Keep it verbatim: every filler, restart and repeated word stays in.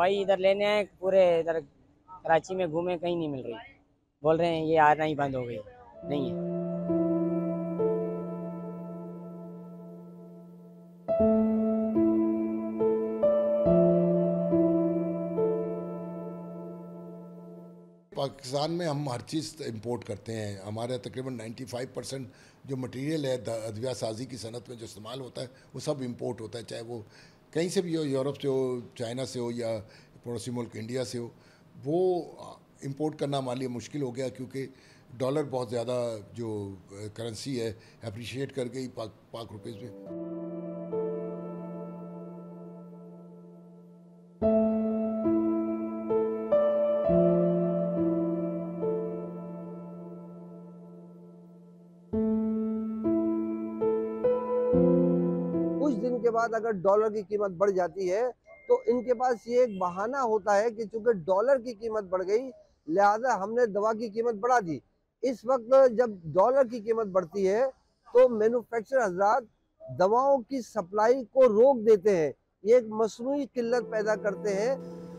दवाई इधर लेने आए, पूरे इधर कराची में घूमे, कहीं नहीं मिल रही। बोल रहे हैं ये आना ही बंद हो गई, नहीं है। पाकिस्तान में हम हर चीज़ इंपोर्ट करते हैं। हमारे तकरीबन पचानवे परसेंट जो मटेरियल है अदविया साजी की सनत में जो इस्तेमाल होता है वो सब इंपोर्ट होता है, चाहे वो कहीं से भी हो, यूरोप से हो, चाइना से हो या पड़ोसी मुल्क इंडिया से हो। वो इंपोर्ट करना हमारे लिए मुश्किल हो गया क्योंकि डॉलर बहुत ज़्यादा जो करेंसी है अप्रिशिएट कर गई पाक पाक रुपीज़ में। कुछ दिन के बाद अगर डॉलर की कीमत बढ़ जाती है तो इनके पास ये एक बहाना होता है कि चूंकि डॉलर की कीमत बढ़ गई लिहाजा हमने दवा की कीमत बढ़ा दी। इस वक्त जब डॉलर की कीमत बढ़ती है तो मैन्युफैक्चरर हजरात दवाओं की सप्लाई को रोक देते हैं, ये एक मसनूई किल्लत पैदा करते हैं।